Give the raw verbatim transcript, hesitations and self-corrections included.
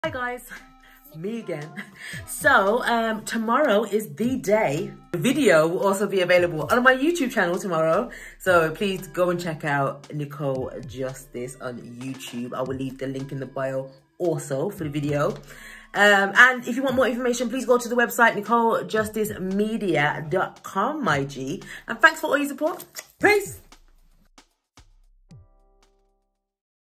Hi guys, me again. So um tomorrow is the day. The video will also be available on my YouTube channel tomorrow, so please go and check out Nicole Justice on YouTube. I will leave the link in the bio also for the video. Um and if you want more information, please go to the website nicole justice media dot com, my G. And thanks for all your support. Peace.